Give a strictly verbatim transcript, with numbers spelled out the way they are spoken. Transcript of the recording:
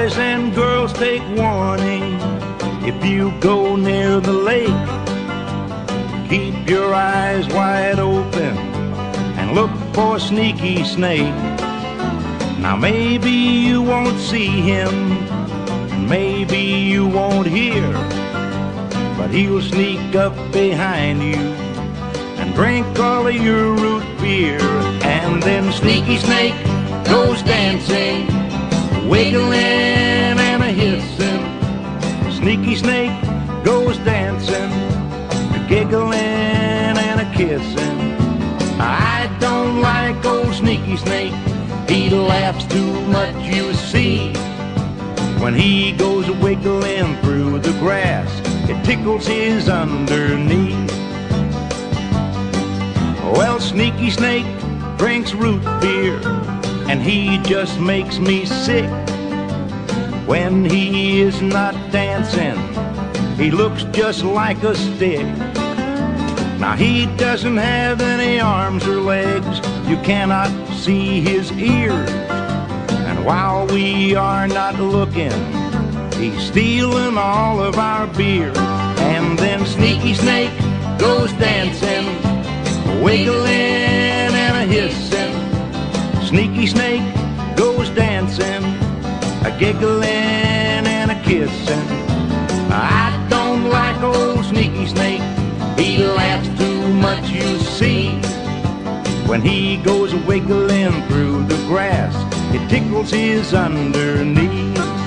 Boys and girls, take warning. If you go near the lake, keep your eyes wide open and look for a sneaky snake. Now maybe you won't see him, and maybe you won't hear, but he'll sneak up behind you and drink all of your root beer. And then sneaky snake goes dancing, wiggling and a hissing. Sneaky snake goes dancing, giggling and a kissing. I don't like old sneaky snake, he laughs too much, you see. When he goes wiggling through the grass, it tickles his underneath. Well, sneaky snake drinks root beer, and he just makes me sick. When he is not dancing, he looks just like a stick. Now he doesn't have any arms or legs, you cannot see his ears, and while we are not looking, he's stealing all of our beer. And then sneaky snake goes dancing, wiggling and a hissing. Sneaky snake goes dancing, a giggling and a kissing. I don't like old sneaky snake, he laughs too much, you see. When he goes wiggling through the grass, it tickles his underneath.